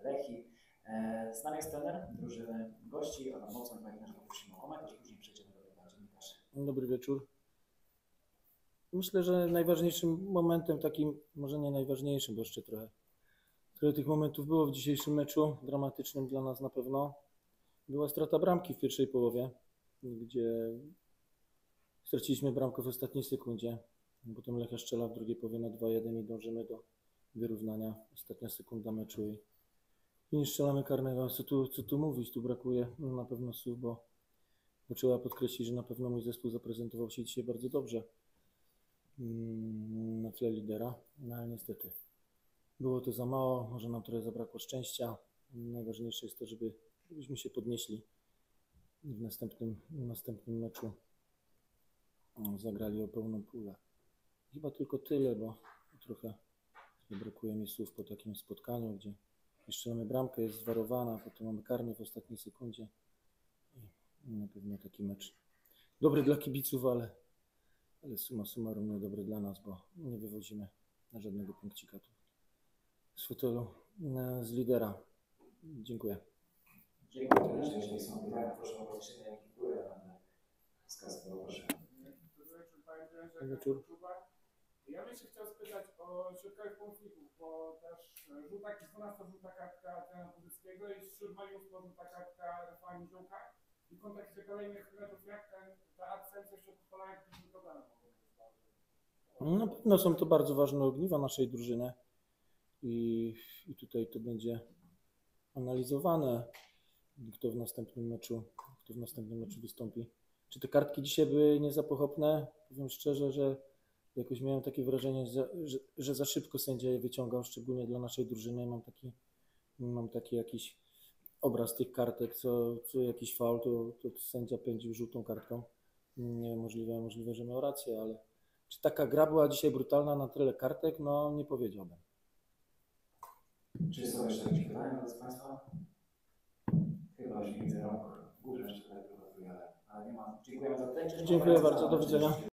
Lechii. Z nami jest trener drużyny gości, Adam Mocon. Panie trenerze, poprosimy o komentarz, później przejdziemy do pytań dziennikarzy. Dobry wieczór. Myślę, że najważniejszym momentem takim, może nie najważniejszym, bo jeszcze trochę tych momentów było w dzisiejszym meczu, dramatycznym dla nas na pewno, była strata bramki w pierwszej połowie, gdzie straciliśmy bramkę w ostatniej sekundzie. Potem Lechia strzela w drugiej połowie na 2-1 i dążymy do wyrównania. Ostatnia sekunda meczu i nie strzelamy karnego. Co tu mówić? Tu brakuje na pewno słów, bo trzeba podkreślić, że na pewno mój zespół zaprezentował się dzisiaj bardzo dobrze na tle lidera, no ale niestety było to za mało, może nam trochę zabrakło szczęścia. Najważniejsze jest to, żebyśmy się podnieśli i w następnym meczu zagrali o pełną pulę. Chyba tylko tyle, bo trochę brakuje mi słów po takim spotkaniu, gdzie jeszcze mamy bramkę, jest zwarowana, potem mamy karny w ostatniej sekundzie. I na pewno taki mecz dobry dla kibiców, ale summa summarum niedobry dla nas, bo nie wywodzimy na żadnego punkcika tu z fotelu z lidera. Dziękuję. Dziękuję. Jeżeli są pytania, proszę o podniesienie ręki w górę. Będę wskazywał, proszę. Dobry wieczór. Ja bym się chciał spytać o środkowych pomocników, bo też żółta i 12 żółta kartka trenera Budzyckiego i z 7 żółta kartka Rafała Niziołka. I w kontekście kolejnych meczów, jak ta absencja środków pola jakimś problemem mogą być? Na pewno są to bardzo ważne ogniwa naszej drużyny i tutaj to będzie analizowane, kto w następnym meczu wystąpi. Czy te kartki dzisiaj były niezapochopne? Powiem szczerze, że jakoś miałem takie wrażenie, że za szybko sędzia je wyciągał, szczególnie dla naszej drużyny. Mam taki jakiś obraz tych kartek, co jakiś faul, to sędzia pędził żółtą kartką. Nie, możliwe, że miał rację, ale czy taka gra była dzisiaj brutalna na tyle kartek? No nie powiedziałbym. Czy są jeszcze jakieś pytania wobec Państwa? Chyba już nie widzę rąk w górze, jeszcze tutaj prowadzę, ale nie ma. Dziękujemy za pytanie. Dziękuję bardzo, do widzenia.